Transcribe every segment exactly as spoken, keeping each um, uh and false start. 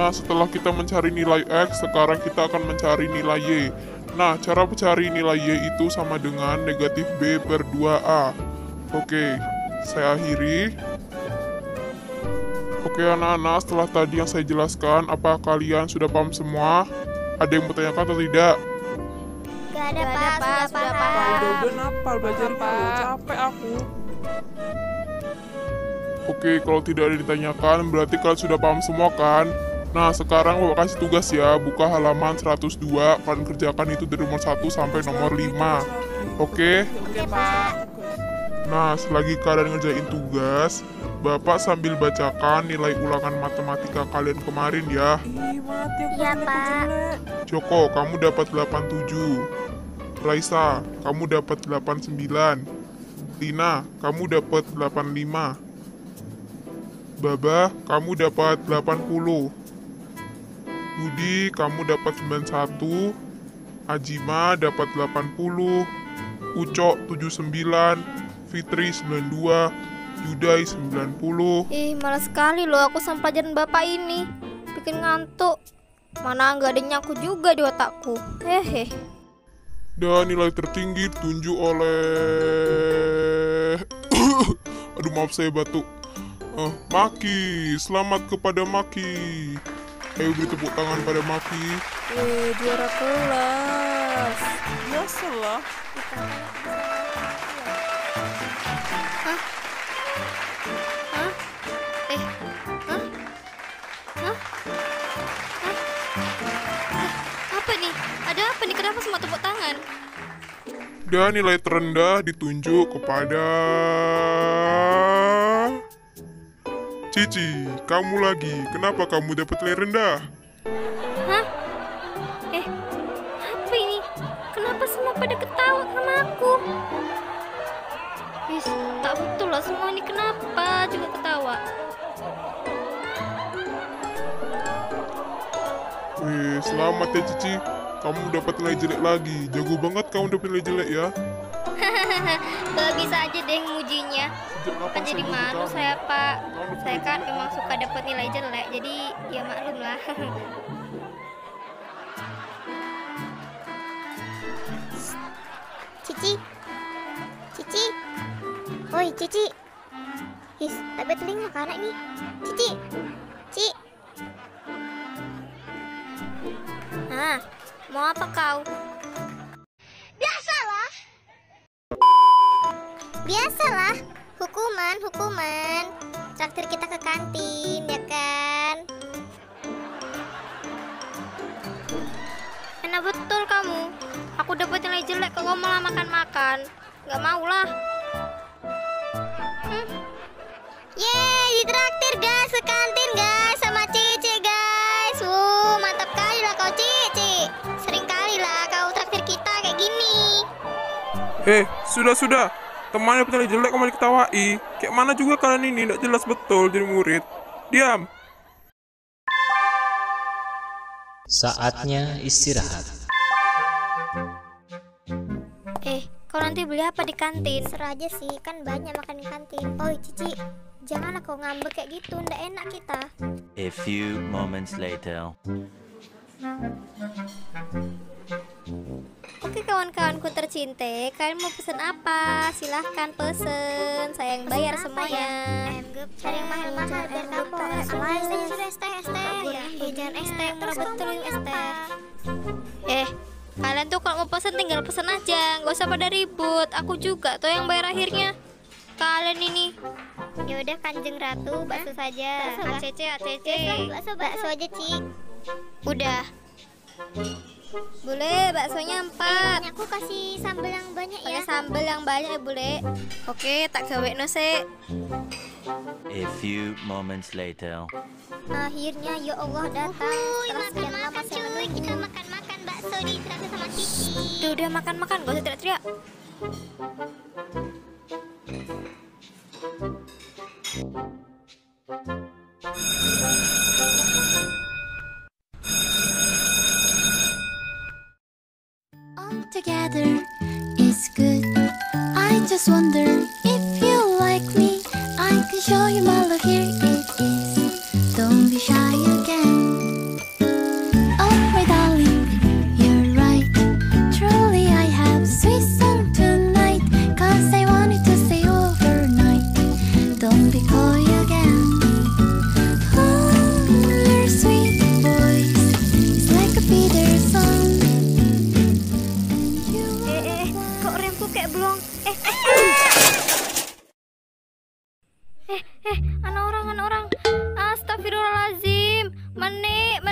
Nah, setelah kita mencari nilai X, sekarang kita akan mencari nilai Y. Nah, cara mencari nilai Y itu sama dengan negatif B per dua A. Oke, saya akhiri. Oke anak-anak, setelah tadi yang saya jelaskan, apa kalian sudah paham semua? Ada yang bertanyakan atau tidak? Gak ada, Pak, sudah, sudah paham. Udah napal belajar Pak, capek aku. Oke, kalau tidak ada ditanyakan, berarti kalian sudah paham semua kan? Nah, sekarang Bapak kasih tugas ya, buka halaman seratus dua, kalian kerjakan itu dari nomor satu sampai nomor lima. Oke? Oke, Pak. Nah, selagi kalian ngerjain tugas, Bapak sambil bacakan nilai ulangan matematika kalian kemarin ya. Ih, mati aku Iya, jelek, Pak. jelek. Joko, kamu dapat delapan puluh tujuh. Raisa, kamu dapat delapan puluh sembilan. Tina, kamu dapat delapan puluh lima. Baba, kamu dapat delapan puluh. Budi, kamu dapat sembilan puluh satu. Ajima dapat delapan puluh. Ucok tujuh puluh sembilan. Fitri sembilan puluh dua. Yudai sembilan puluh. Ih, malas sekali loh aku sama pelajaran Bapak ini. Bikin ngantuk. Mana nggak ada nyaku juga di otakku. Hehe. Dan nilai tertinggi ditunjuk oleh... Aduh, maaf saya batuk. Eh, Maki, selamat kepada Maki. Ayo beri tepuk tangan pada Maki. Eh, juara kelas. Biasalah. Hah? Hah? Eh, hah? Hah? Hah? Eh, apa nih? Ada apa nih? Kenapa semua tepuk tangan? Dan nilai terendah ditunjuk kepada... Cici, kamu lagi. Kenapa kamu dapat nilai rendah? Hah? Eh, apa ini? Kenapa semua pada ketawa sama aku? Is, tak betul lah semua ini, kenapa juga ketawa? Wih, selamat ya Cici. Kamu dapat nilai jelek lagi. Jago banget kamu dapat nilai jelek ya. Gak bisa aja deh mujinya. Sejak kapan Kan jadi saya malu butuh saya, Pak. Kamu dapat Saya nilai kan jelek? memang suka dapat nilai jelek, jadi ya maklum lah. Cici, Cici, woi Cici, his, tapi telinga kan anak nih, Cici, Ci. Nah, mau apa kau? Biasalah. Biasalah, hukuman, hukuman. Traktir kita ke kantin, ya kan? Enak betul kamu. Aku dapat nilai jelek kok kamu malah makan-makan. Gak mau lah. Hmm. Yeay, ditraktir guys ke kantin guys sama Cici guys. Wuh, mantap kali lah kau Cici. Sering kali lah kau traktir kita kayak gini. Eh, sudah-sudah. Temannya punya nilai jelek kamu diketawai. Kayak mana juga kalian ini tidak jelas betul jadi murid. Diam. Saatnya istirahat. Eh, kau nanti beli apa di kantin? Serah aja sih, kan banyak makan di kantin. Oi Cici, janganlah kau ngambek kayak gitu, ndak enak kita. A few moments later. Oke kawan-kawanku tercinta, kalian mau pesen apa? Silahkan pesen, saya yang bayar semuanya. Cari yang mahal-mahal biar kapok. Es teh sudah es teh, es teh. Ya, jangan es teh, murah betul ini es teh. Eh, kalian tuh kalau mau pesen tinggal pesen aja, nggak usah pada ribut. Aku juga tuh yang bayar akhirnya. Kalian ini. Ya udah Kanjeng Ratu, bakso saja. A C C, A C C. Bakso, bakso aja, Ci. Udah. Bule, baksonya empat. Eh, aku kasih sambal yang banyak ya. Pakai sambal yang banyak ya, Bule. Oke, tak gawe no se. A few moments later. Akhirnya ya Allah datang. Setelah sekian lama saya menunggu. Kita makan-makan bakso di traktir sama Cici. Udah, udah makan-makan, gak usah teriak-teriak. Together is good. I just wonder if you like me. I can show you my love. Here it is. Don't be shy again.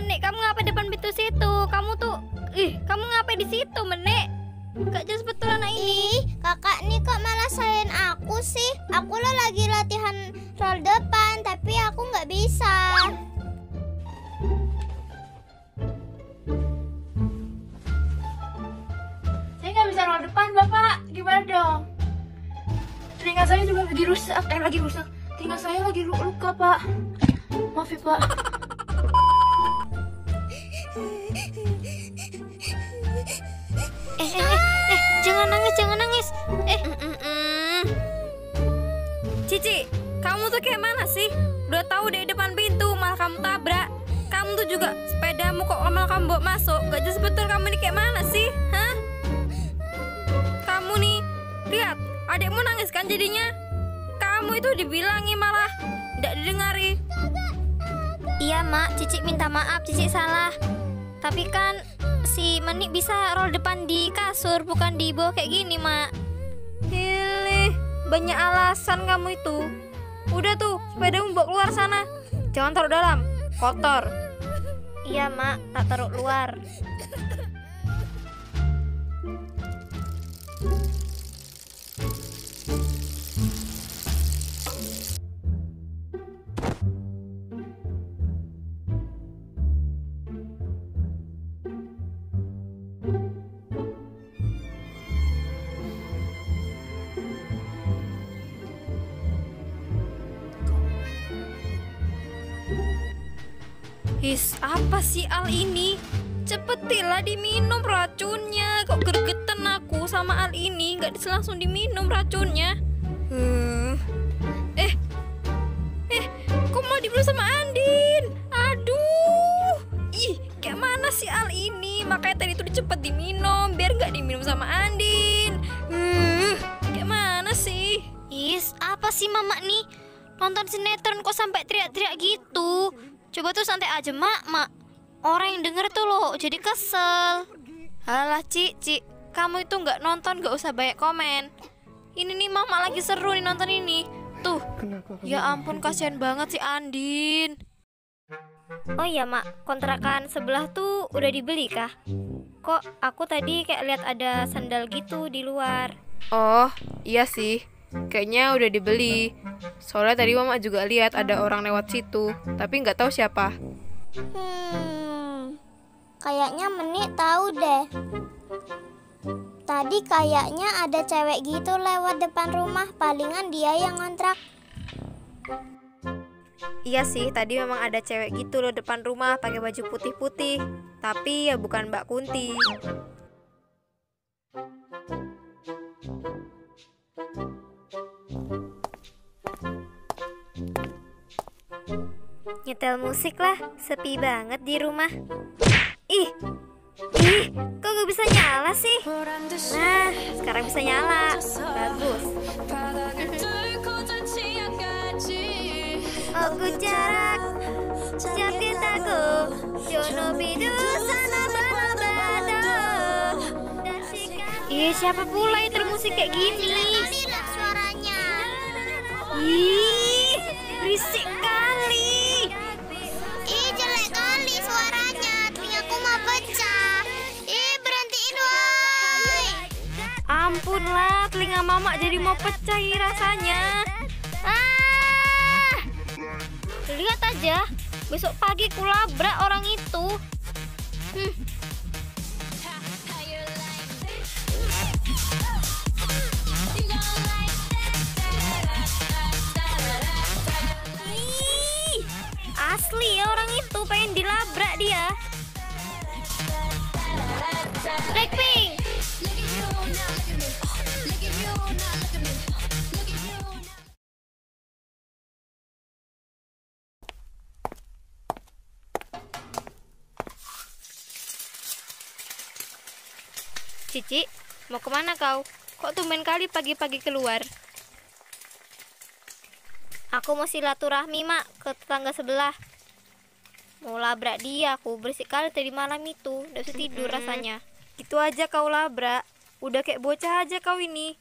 Menik, kamu ngapain depan pintu situ? Kamu tuh, ih, kamu ngapain di situ, Menik? Gak jelas betul anak ini. Ih, kakak nih kok malah salahin aku sih? Aku lo lagi latihan roll depan, tapi aku nggak bisa. Saya nggak bisa roll depan, Bapak. Gimana dong? Telinga saya juga lagi rusak, eh lagi rusak. Telinga saya lagi lu- luka, Pak. Maaf ya, Pak. Eh, eh, eh, eh, jangan nangis, jangan nangis. Eh, mm, mm, mm. Cici, kamu tuh kayak mana sih? Udah tahu dari depan pintu, malah kamu tabrak. Kamu tuh juga sepedamu kok malah kamu bawa masuk. Gak jelas betul kamu ini kayak mana sih? Hah? Kamu nih, lihat, adikmu nangis kan jadinya. Kamu itu dibilangi malah tidak didengari. Iya, Mak, Cici minta maaf, Cici salah. Tapi kan si Menik bisa roll depan di kasur, bukan di bawah kayak gini, Mak. Hilih, banyak alasan kamu itu. Udah tuh, sepedamu bawa keluar sana. Jangan taruh dalam, kotor. Iya, Mak, tak taruh luar. His, apa sih Al ini? Cepetilah diminum racunnya. Kok gregetan aku sama Al ini. Gak bisa langsung diminum racunnya. Hmm. Eh, eh, kok mau diminum sama Andin? Aduh, ih, kayak mana sih Al ini? Makanya tadi itu cepet diminum biar gak diminum sama Andin. Hmm, kayak mana sih? Is, apa sih mama nih? Nonton sinetron kok sampai teriak-teriak gitu? Coba tuh santai aja, Mak, Mak. Orang yang denger tuh loh jadi kesel. Halah, Ci, Ci, kamu itu nggak nonton nggak usah banyak komen. Ini nih Mama lagi seru nih nonton ini. Tuh, ya ampun kasihan banget si Andin. Oh iya, Mak, kontrakan sebelah tuh udah dibeli kah? Kok aku tadi kayak lihat ada sandal gitu di luar. Oh, iya sih. Kayaknya udah dibeli. Soalnya tadi Mama juga lihat ada orang lewat situ, tapi nggak tahu siapa. Hmm, kayaknya Menik tahu deh. Tadi kayaknya ada cewek gitu lewat depan rumah. Palingan dia yang ngontrak. Iya sih, tadi memang ada cewek gitu loh depan rumah pakai baju putih-putih. Tapi ya bukan Mbak Kunti. Nyetel musik lah, sepi banget di rumah. Ih, ih, kok gak bisa nyala sih? Nah, sekarang bisa nyala. Bagus. Aku jarak, jaket aku, jono bidu sana balabado. Ih, siapa pula itu musik kayak gini? Kali lah suaranya. Ih, berisik kali. Ih, jelek kali suaranya. Telingaku mau pecah. Ih, berhentiin woi. Ampun lah, telinga Mama jadi mau pecah ih rasanya. Ah, lihat aja, besok pagi kulabrak orang itu. Hmm. Ih, asli ya orang itu pengen dilabrak dia. Blackpink. Cici, mau kemana kau? Kok tumben kali pagi-pagi keluar? Aku mau silaturahmi, Mak, ke tetangga sebelah. Mau labrak dia, aku berisik kali tadi malam itu. Udah bisa tidur rasanya. Gitu aja kau labrak. Udah kayak bocah aja kau ini.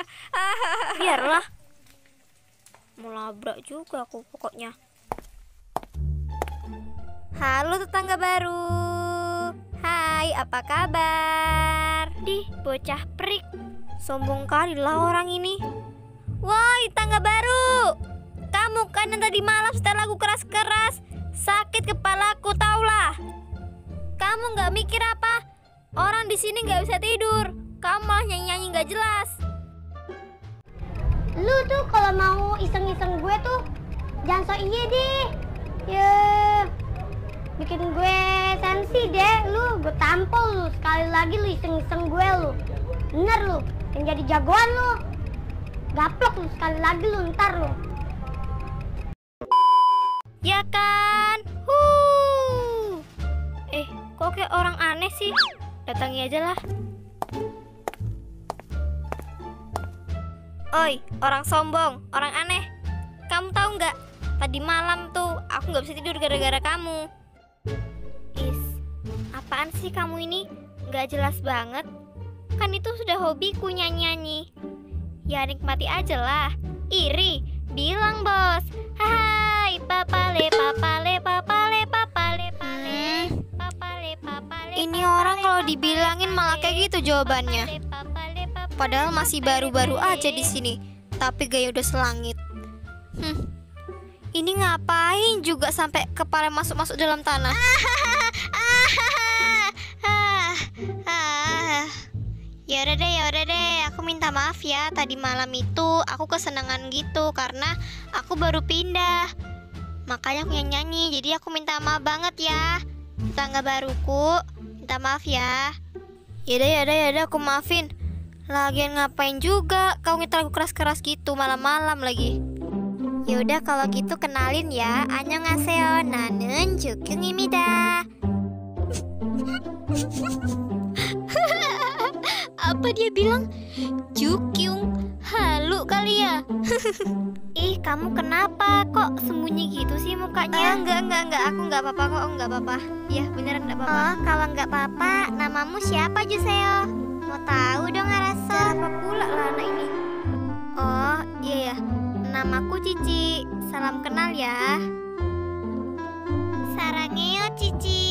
Biarlah. Mau labrak juga aku pokoknya. Halo tetangga baru. Hai, apa kabar? Dih, bocah prik. Sombong kali lah orang ini. Woi, tetangga baru. Kamu kan yang tadi malam setel lagu keras-keras. Sakit kepalaku, taulah. Kamu nggak mikir apa? Orang di sini nggak bisa tidur. Kamu malah nyanyi-nyanyi nggak jelas. Lu tuh kalau mau iseng-iseng gue tuh jangan so iye deh. Ya, bikin gue sensi deh. Lu gue tampol lu. Sekali lagi lu iseng-iseng gue lu. Bener lu, yang jadi jagoan lu. Gaplok lu sekali lagi lu, ntar lu. Ya kan? Huh. Eh, kok kayak orang aneh sih? Datangi aja lah. Oi, orang sombong, orang aneh. Kamu tahu nggak? Tadi malam tuh aku nggak bisa tidur gara-gara kamu. Is, apaan sih kamu ini? Nggak jelas banget. Kan itu sudah hobiku nyanyi-nyanyi. Ya nikmati aja lah. Iri, bilang bos. Hai, papale, papale, papale, papale, papale, papale, papale. Ini orang kalau dibilangin malah kayak gitu jawabannya. Padahal masih baru-baru aja di sini, tapi gaya udah selangit. Hmm. Ini ngapain juga sampai kepala masuk-masuk dalam tanah? Ya udah deh, ya udah deh. Aku minta maaf ya. Tadi malam itu aku kesenangan gitu karena aku baru pindah. Makanya aku nyanyi. Jadi aku minta maaf banget ya. Tetangga baruku, minta maaf ya. Yaudah, yaudah, yaudah. Aku maafin. Lagian ngapain juga kau nyetel lagu keras-keras gitu malam-malam lagi. Yaudah kalau gitu kenalin ya. Annyeonghaseyo, nanen Jukyung입니다. Apa dia bilang? Jukyung, halu kali ya. Ih, kamu kenapa kok sembunyi gitu sih mukanya? Oh, enggak, enggak, enggak. Aku enggak apa-apa kok, enggak apa-apa. Ya, beneran enggak apa-apa. Oh, kalau enggak apa-apa, namamu siapa, Juseo? Mau tahu dong, ngerasa. Apa pula lah anak ini? Oh, iya ya. Namaku Cici. Salam kenal ya. Sarangeo Cici.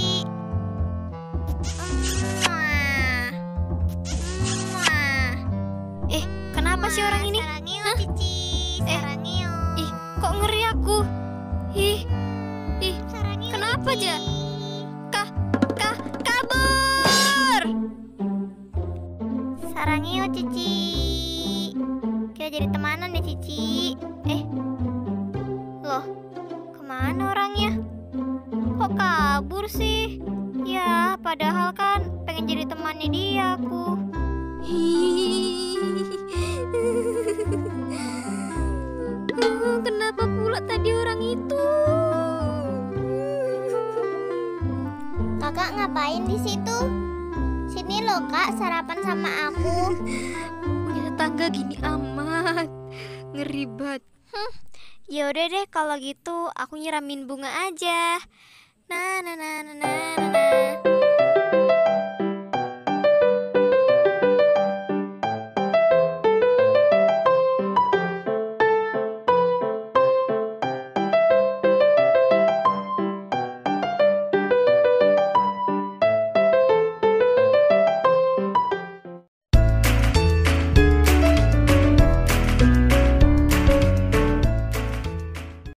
Mwah. Mwah. Eh, kenapa sih orang ini? Sarangeo Cici. Sarangeo. Eh, ih, kok ngeri aku? Ih, ih, kenapa aja? Kah, kah, kabur. Sarangeo Cici. Kita jadi temanan ya Cici. Eh, loh, kemana orangnya? Kok kabur sih? Ya, padahal kan pengen jadi temannya dia aku. Kenapa pula tadi orang itu? Kakak ngapain di situ? Sini loh kak, sarapan sama aku. Punya tetangga gini amat, ngeri banget. Hmm, ya udah deh kalau gitu aku nyiramin bunga aja. Nah, nah, nah, nah, nah, nah.